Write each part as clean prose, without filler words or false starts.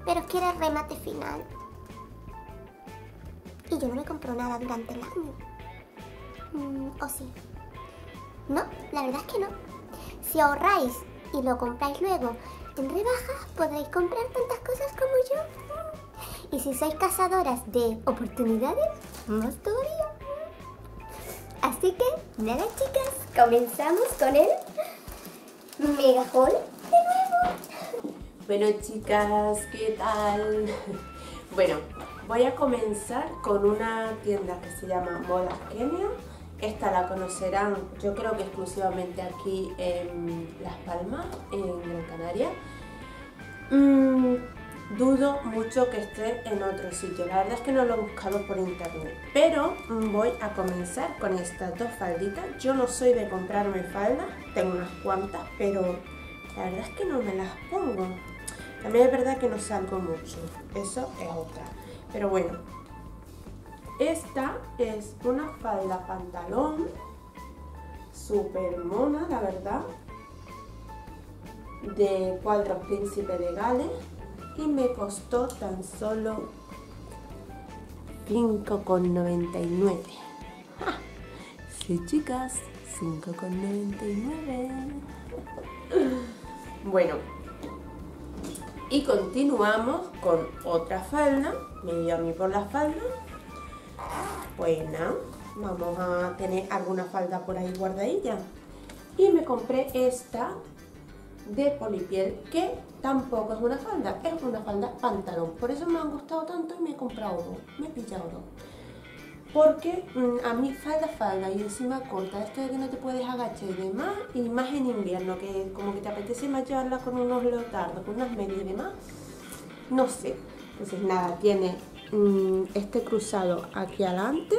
pero quiere remate final. Y yo no me compro nada durante el año. ¿O sí? No, la verdad es que no. Si ahorráis y lo compráis luego en rebajas, podréis comprar tantas cosas como yo. Y si sois cazadoras de oportunidades, más todavía. Así que, nada chicas, comenzamos con el mega haul de nuevo. Bueno chicas, ¿qué tal? Bueno, voy a comenzar con una tienda que se llama Moda Kenia. Esta la conocerán, yo creo que exclusivamente aquí en Las Palmas, en Gran Canaria. Dudo mucho que esté en otro sitio, la verdad es que no lo he buscado por internet, pero voy a comenzar con estas dos falditas. Yo no soy de comprarme faldas, tengo unas cuantas, pero la verdad es que no me las pongo. También es verdad que no salgo mucho, eso es otra, pero bueno. Esta es una falda pantalón súper mona, la verdad, de cuadros Príncipe de Gales. Y me costó tan solo 5,99. ¡Ja! Sí, chicas, 5,99. Bueno, y continuamos con otra falda. Me dio a mí por la falda. Pues nada, vamos a tener alguna falda por ahí guardadilla. Y me compré esta de polipiel, que tampoco es una falda pantalón. Por eso me han gustado tanto y me he comprado uno, me he pillado uno. Porque a mí falda y encima corta, esto de que no te puedes agachar y demás, y más en invierno, que como que te apetece más llevarla con unos leotardos, con unas medias y demás, no sé. Entonces nada, tiene este cruzado aquí adelante,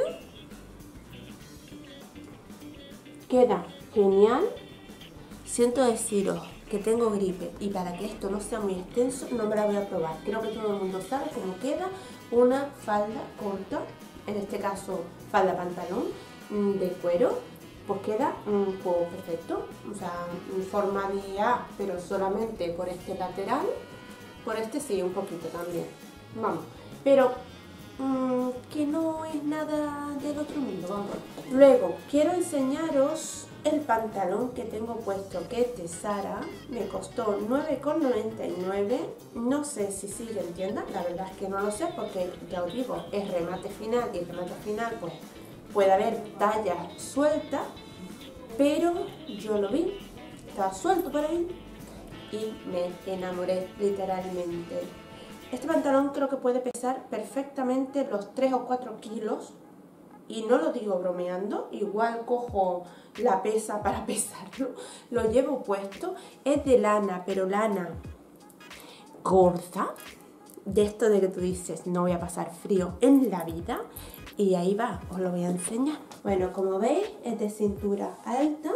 queda genial. Siento deciros que tengo gripe y para que esto no sea muy extenso no me la voy a probar. Creo que todo el mundo sabe cómo queda una falda corta, en este caso falda pantalón de cuero, pues queda pues perfecto, o sea, en forma de A, pero solamente por este lateral, por este sí, un poquito también, vamos, pero que no es nada del otro mundo, vamos. Luego quiero enseñaros el pantalón que tengo puesto, que es de Zara. Me costó 9,99. No sé si sigue en tienda, la verdad es que no lo sé, porque ya os digo, es remate final, y el remate final pues puede haber tallas sueltas, pero yo lo vi, estaba suelto por ahí y me enamoré literalmente. Este pantalón creo que puede pesar perfectamente los 3 o 4 kilos. Y no lo digo bromeando, igual cojo la pesa para pesarlo, lo llevo puesto. Es de lana, pero lana gorda, de esto de que tú dices, no voy a pasar frío en la vida. Y ahí va, os lo voy a enseñar. Bueno, como veis, es de cintura alta.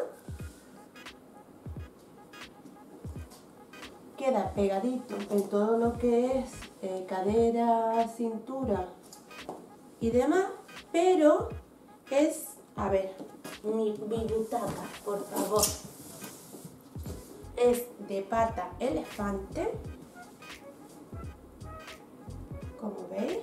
Queda pegadito en todo lo que es cadera, cintura y demás. Pero es, a ver, mi butaca, por favor, es de pata elefante, como veis.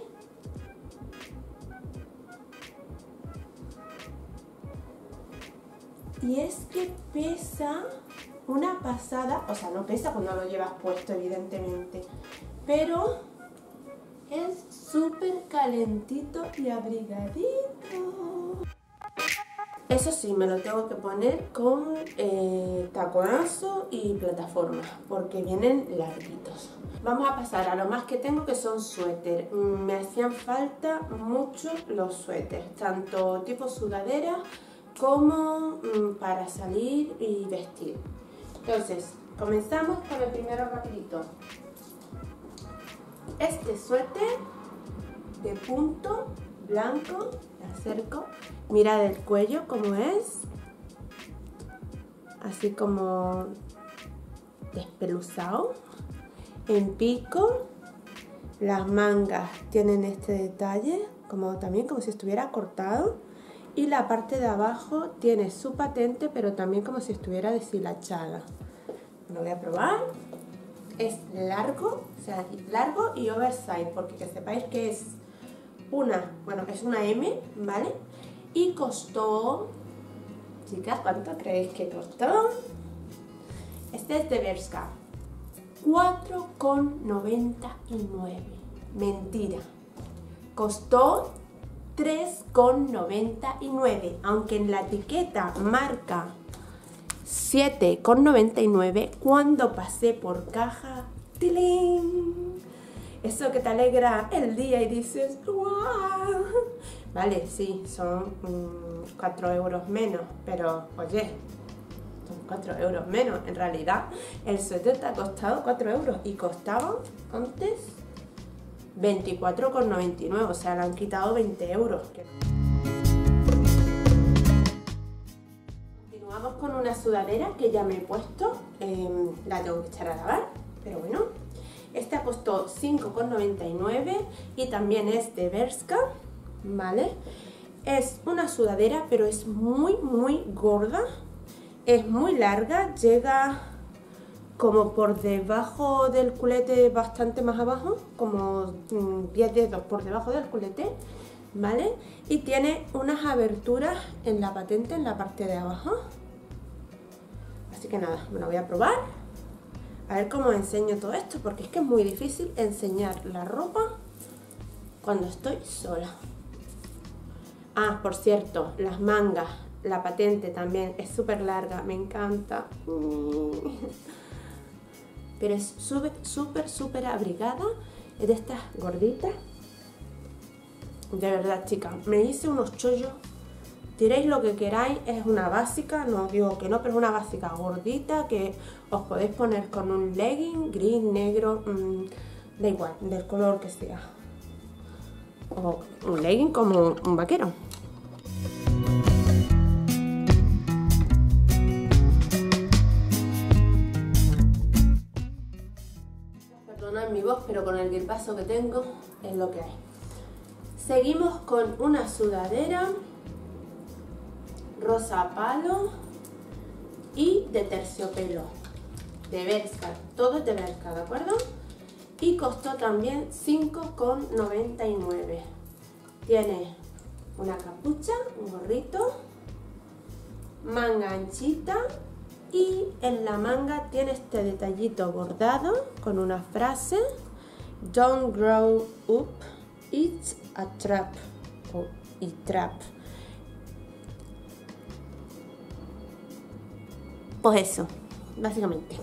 Y es que pesa una pasada, o sea, no pesa cuando lo llevas puesto, evidentemente, pero es súper calentito y abrigadito. Eso sí, me lo tengo que poner con taconazo y plataforma, porque vienen larguitos. Vamos a pasar a lo más que tengo, que son suéter. Me hacían falta mucho los suéteres, tanto tipo sudadera como para salir y vestir. Entonces, comenzamos con el primero rapidito. Este suéter de punto blanco, le acerco, mirad el cuello como es, así como despeluzado, en pico. Las mangas tienen este detalle, como también como si estuviera cortado, y la parte de abajo tiene su patente, pero también como si estuviera deshilachada. Lo voy a probar. es largo, o sea, largo y oversize, porque que sepáis que es es una M, ¿vale? Y costó, chicas, ¿cuánto creéis que costó? Este es de Bershka, 4,99. Mentira, costó 3,99, aunque en la etiqueta marca 7,99. Cuando pasé por caja, ¡tilín! Eso que te alegra el día y dices ¡wow! Vale, sí, son 4 euros menos, pero oye, son 4 euros menos. En realidad el suéter te ha costado 4 euros y costaba antes 24,99, o sea, le han quitado 20 euros. Continuamos con una sudadera que ya me he puesto, la tengo que echar a lavar, pero bueno. Esta costó 5,99 y también es de Bershka, ¿vale? Es una sudadera, pero es muy gorda, es muy larga, llega como por debajo del culete, bastante más abajo, como 10 dedos por debajo del culete, ¿vale? Y tiene unas aberturas en la patente, en la parte de abajo. Así que nada, me la voy a probar. A ver cómo enseño todo esto, porque es que es muy difícil enseñar la ropa cuando estoy sola. Ah, por cierto, las mangas, la patente también es súper larga, me encanta. Pero es súper abrigada, es de estas gorditas. De verdad, chicas, me hice unos chollos. Diréis lo que queráis, es una básica, no digo que no, pero es una básica gordita que os podéis poner con un legging gris, negro, da igual, del color que sea. O un legging como un vaquero. Perdonad mi voz, pero con el gripazo que tengo es lo que hay. Seguimos con una sudadera rosa palo y de terciopelo, de Bershka, todo es de Bershka, ¿de acuerdo? Y costó también 5,99. Tiene una capucha, un gorrito, manga anchita y en la manga tiene este detallito bordado con una frase: Don't grow up, it's a trap, o y trap. Pues eso, básicamente.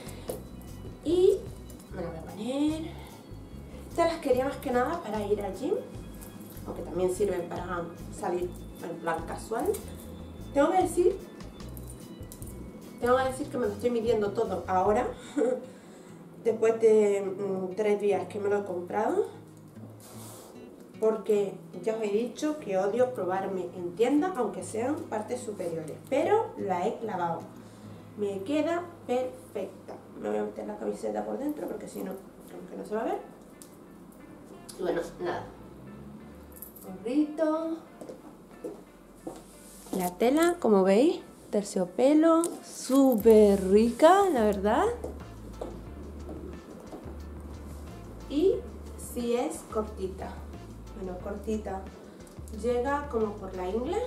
Y me la voy a poner. Estas las quería más que nada para ir al gym, aunque también sirven para salir en plan casual. Tengo que decir que me lo estoy midiendo todo ahora, después de 3 días que me lo he comprado, porque ya os he dicho que odio probarme en tienda, aunque sean partes superiores, pero la he clavado. Me queda perfecta. Me voy a meter la camiseta por dentro porque si no, creo que no se va a ver. Y bueno, nada. Gorrito. La tela, como veis, terciopelo, súper rica, la verdad. Y sí es cortita. Bueno, cortita. Llega como por la ingle.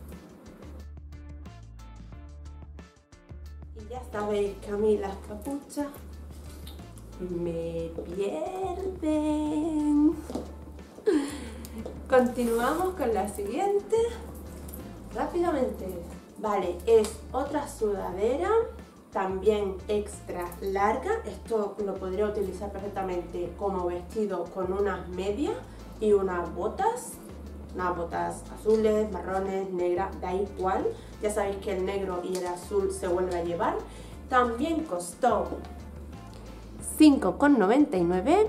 Ya sabéis que a mí las capuchas me pierden. Continuamos con la siguiente rápidamente. Vale, es otra sudadera, también extra larga. Esto lo podría utilizar perfectamente como vestido con unas medias y unas botas azules, marrones, negras, da igual. Ya sabéis que el negro y el azul se vuelve a llevar. También costó 5,99.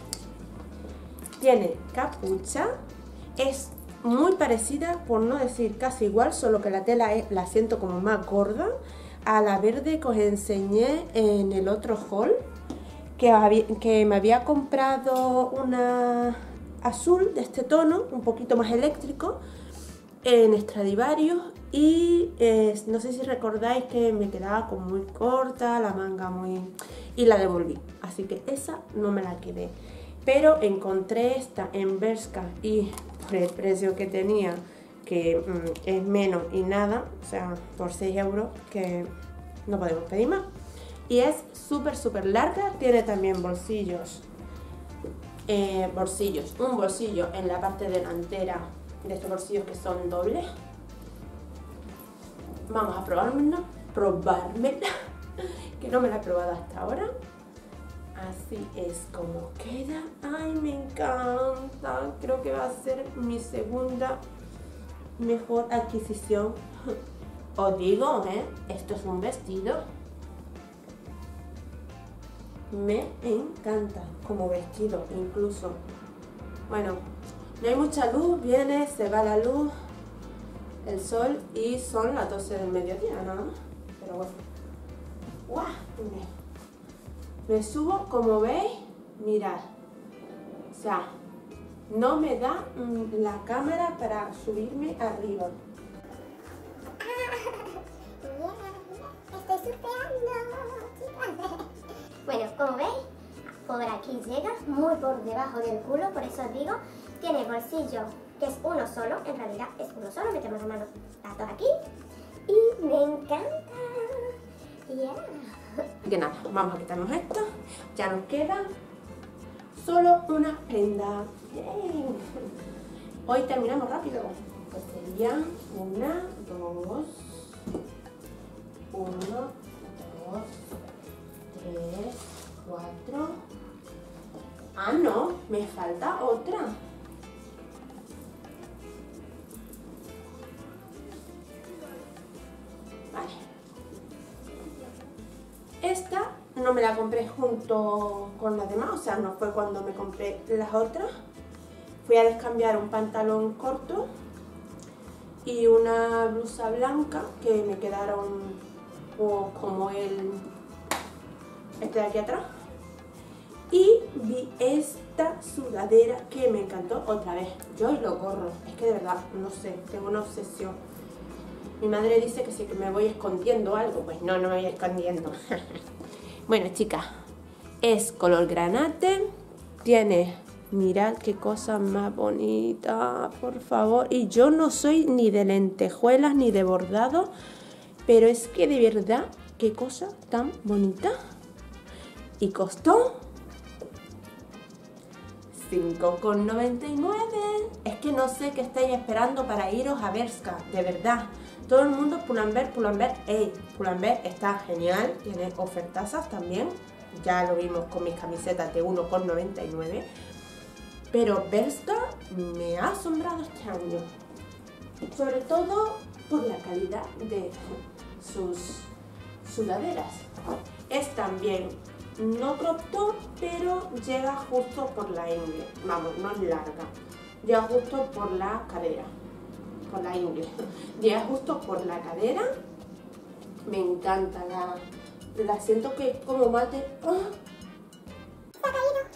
Tiene capucha. Es muy parecida, por no decir casi igual, solo que la tela la siento como más gorda, a la verde que os enseñé en el otro haul, que me había comprado una azul de este tono, un poquito más eléctrico, en Stradivarius y no sé si recordáis que me quedaba como muy corta, la manga muy... y la devolví, así que esa no me la quedé. Pero encontré esta en Bershka y por el precio que tenía, que es menos y nada, o sea, por 6 euros, que no podemos pedir más. Y es súper larga, tiene también bolsillos. Un bolsillo en la parte delantera de estos bolsillos que son dobles. Vamos a probármela, que no me la he probado hasta ahora. Así es como queda. Ay, me encanta. Creo que va a ser mi segunda mejor adquisición. Os digo, esto es un vestido. Me encanta como vestido, incluso. Bueno, no hay mucha luz, viene, se va la luz, el sol y son las 12 del mediodía nada más. Pero bueno. ¡Guau! Me subo, como veis, mirad. O sea, no me da la cámara para subirme arriba. Estoy surfeando. Bueno, como veis, por aquí llega, muy por debajo del culo, por eso os digo, tiene bolsillo, que es uno solo, en realidad es uno solo, metemos la mano las dos aquí, y me encanta. Que nada, vamos a quitarnos esto, ya nos queda solo una prenda. ¡Yay! Hoy terminamos rápido, pues serían 1, 2, 1, 2, 3, 4. Ah, no, me falta otra. Vale. Esta no me la compré junto con las demás, o sea, no fue cuando me compré las otras. Fui a descambiar un pantalón corto y una blusa blanca que me quedaron como este de aquí atrás. Y vi esta sudadera que me encantó otra vez. Yo y lo gorro, es que de verdad, no sé, tengo una obsesión. Mi madre dice que si me voy escondiendo algo, pues no, no me voy escondiendo. Bueno, chicas, es color granate, tiene, mirad qué cosa más bonita, por favor. Y yo no soy ni de lentejuelas ni de bordado, pero es que de verdad, qué cosa tan bonita. Y costó 5,99. Es que no sé qué estáis esperando para iros a Bershka, de verdad. Todo el mundo Pull&Bear, ey, Pull&Bear está genial, tiene ofertazas también. Ya lo vimos con mis camisetas de 1,99. Pero Bershka me ha asombrado este año. Sobre todo por la calidad de sus sudaderas. Es también no crop top, pero llega justo por la ingle. Vamos, no es larga. Llega justo por la cadera. Por la ingle. Llega justo por la cadera. Me encanta. La siento que es como mate. ¡Oh! ¿Se ha caído?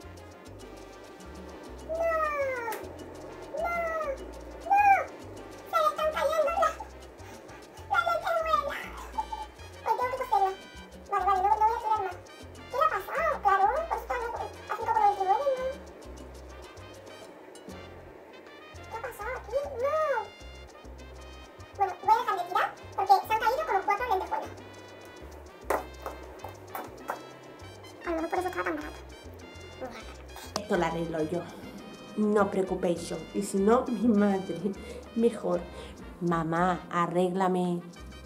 Esto lo arreglo yo, no preocupéis. Y si no, mi madre, mejor. Mamá, arréglame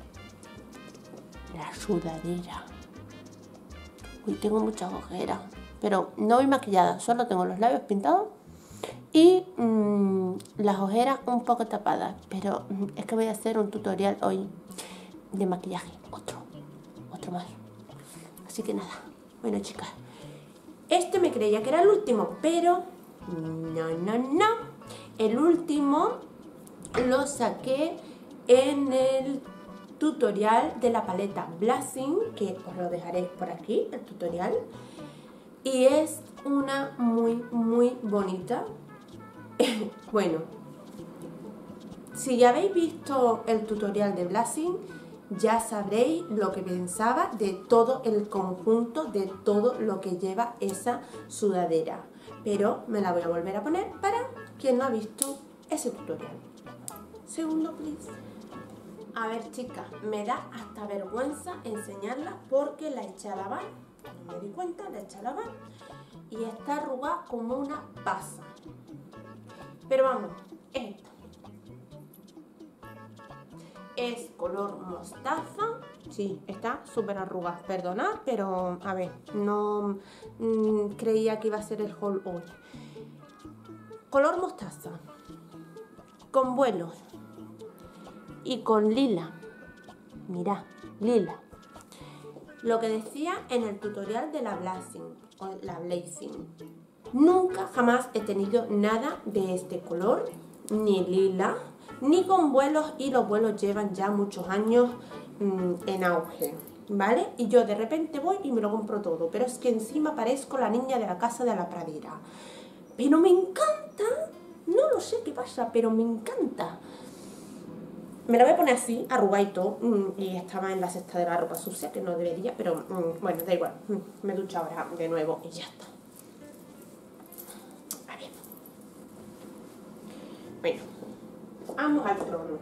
la sudadera. Uy, tengo muchas ojeras, pero no voy maquillada, solo tengo los labios pintados y las ojeras un poco tapadas. Pero es que voy a hacer un tutorial hoy de maquillaje, otro más. Así que nada, bueno, chicas. Este me creía que era el último, pero no. El último lo saqué en el tutorial de la paleta Blushing, que os lo dejaré por aquí, el tutorial. Y es una muy bonita. Bueno, Si ya habéis visto el tutorial de Blasing, ya sabréis lo que pensaba de todo el conjunto, de todo lo que lleva esa sudadera. Pero me la voy a volver a poner para quien no ha visto ese tutorial. Segundo, please. A ver, chicas, me da hasta vergüenza enseñarla porque la eché a lavar. No me di cuenta, la eché a lavar y está arrugada como una pasa. Pero vamos, esto es color mostaza. Sí, está súper arrugada, perdonad, pero a ver, no creía que iba a ser el haul hoy. Color mostaza, con vuelos y con lila. Mirad, lila. Lo que decía en el tutorial de la Blazing. Nunca jamás he tenido nada de este color, ni lila, ni con vuelos, y los vuelos llevan ya muchos años en auge, ¿vale? Y yo de repente voy y me lo compro todo, pero es que encima parezco la niña de la casa de la pradera. Pero me encanta, no lo sé qué pasa, pero me encanta. Me la voy a poner así, arrugadito, y estaba en la cesta de la ropa sucia, que no debería, pero bueno, da igual. Me ducho ahora de nuevo y ya está. A ver. Bueno, vamos al trono.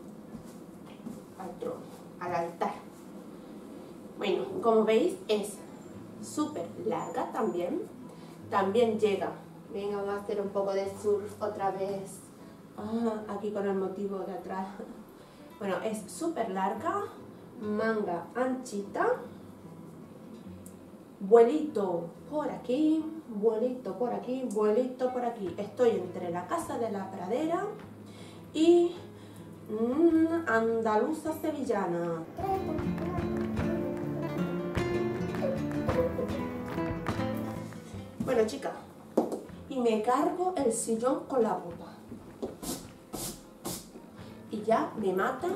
Al trono, al altar. Bueno, como veis es súper larga también. También llega. Venga, vamos a hacer un poco de surf otra vez. Aquí con el motivo de atrás. Bueno, es súper larga, manga anchita, vuelito por aquí, vuelito por aquí, vuelito por aquí. Estoy entre la casa de la pradera y andaluza sevillana. Bueno, chicas, y me cargo el sillón con la bota. Y ya me mata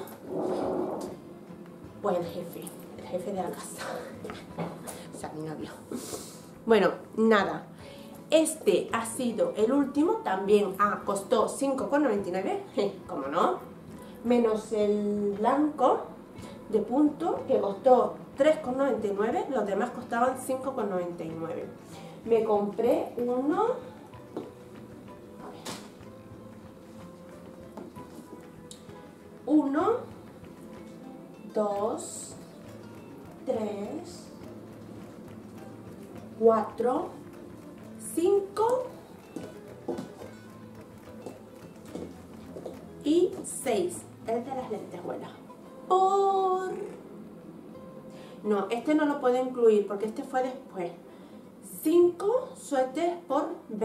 pues el jefe de la casa. O sea, mi novio. Bueno, nada. Este ha sido el último. También costó 5,99. Como no. Menos el blanco de punto, que costó 3,99. Los demás costaban 5,99. Me compré uno. 1, 2, 3, 4, 5 y 6. El de las lentejuelas. No, este no lo puedo incluir porque este fue después. 5 suéteres por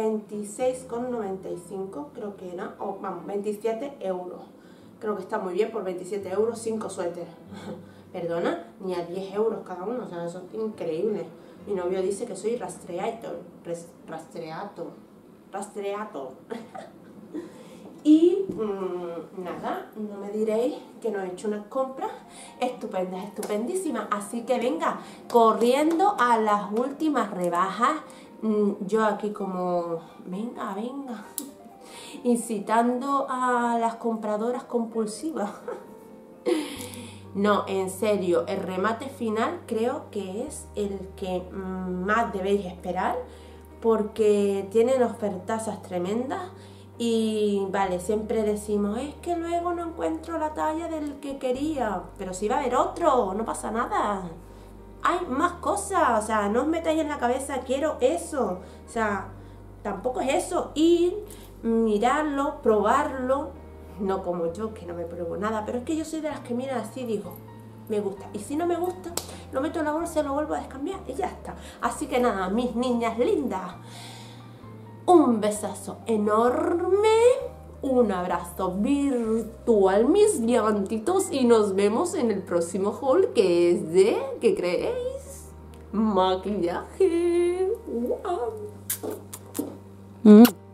26,95, creo que era, o vamos, 27 euros. Creo que está muy bien por 27 euros, 5 suéteres. Perdona, ni a 10 euros cada uno, o sea, eso es increíble. Mi novio dice que soy rastreator. Y nada, no me diréis que no he hecho unas compras estupendas, estupendísimas. Así que venga, corriendo a las últimas rebajas. Yo aquí como, venga, incitando a las compradoras compulsivas. No, en serio, el remate final creo que es el que más debéis esperar, porque tienen ofertazas tremendas. Y vale, siempre decimos, es que luego no encuentro la talla del que quería, pero si va a haber otro, no pasa nada. Hay más cosas, o sea, no os metáis en la cabeza, quiero eso. O sea, tampoco es eso, ir, mirarlo, probarlo. No como yo, que no me pruebo nada, pero es que yo soy de las que miran así y digo, me gusta. Y si no me gusta, lo meto en la bolsa y lo vuelvo a descambiar y ya está. Así que nada, mis niñas lindas, un besazo enorme, un abrazo virtual, mis diamantitos, y nos vemos en el próximo haul, que es de, ¿qué creéis? Maquillaje. ¡Wow!